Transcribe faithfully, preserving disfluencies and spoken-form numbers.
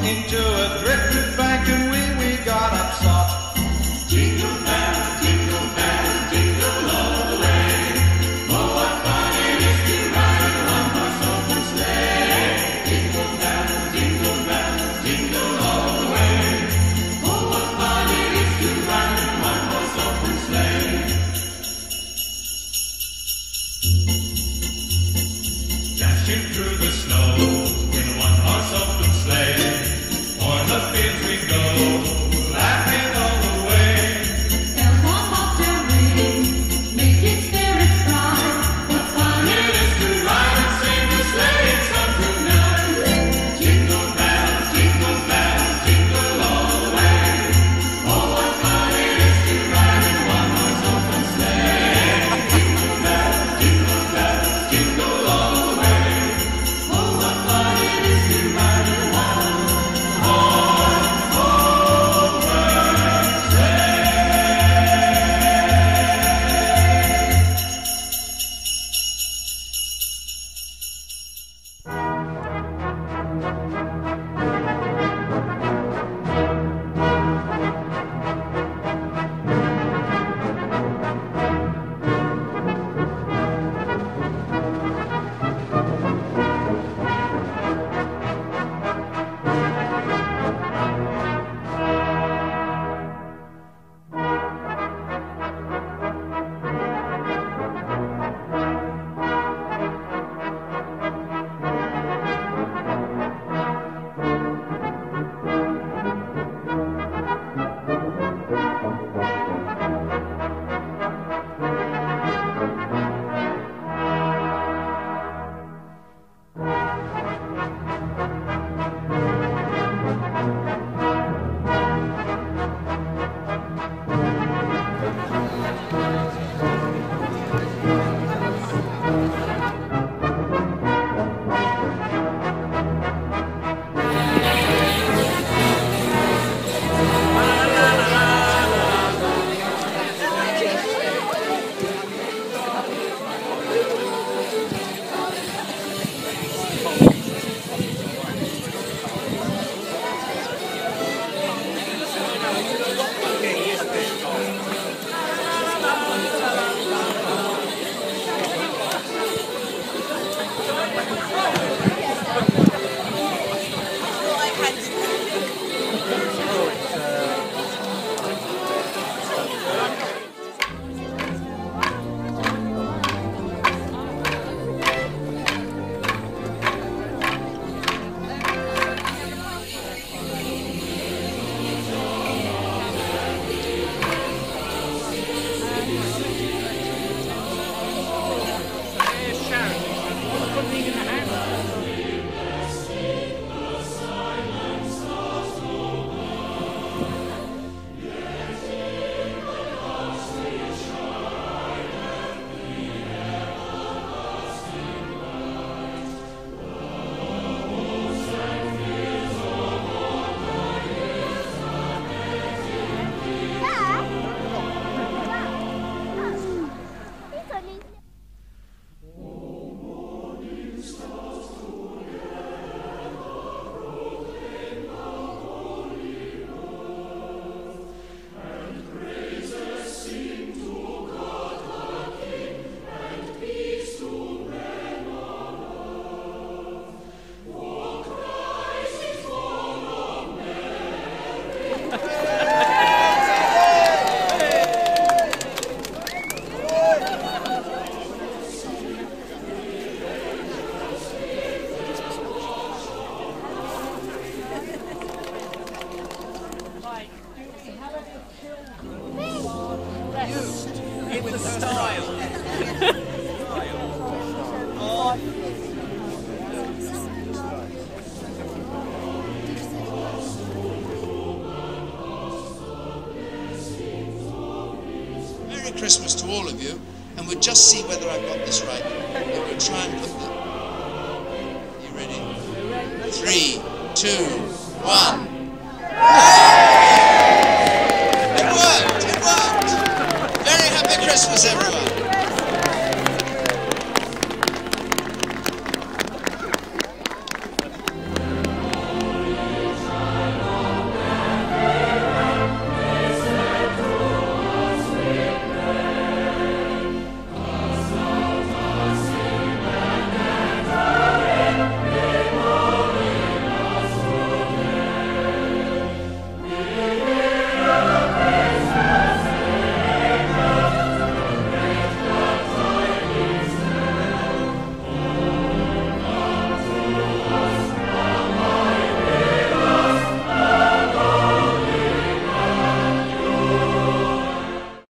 into a drifted bank and we, we got upsot. Jingle bells, jingle bells, jingle all the way. Oh, what fun it is to ride in one horse open sleigh. Jingle bells, jingle bells, jingle all the way. Oh, what fun it is to ride in one horse open sleigh. Dashing through the snow in a one horse open sleigh. O'er the fields we go, laughing all the way. Bells on bobtail ring, making spirits bright. What fun it is to ride and sing the sleigh song tonight. Jingle bells, jingle bells, jingle all the way. Oh, what fun it is to ride in one horse open sleigh. Jingle bells, jingle bells, jingle all the way. Oh, what fun it is to ride in one horse open sleigh. With style. Merry Christmas to all of you, and we'll just see whether I've got this right. And we'll try and put the... You ready? Three, two, one. It worked! It worked! Very happy Christmas, everyone!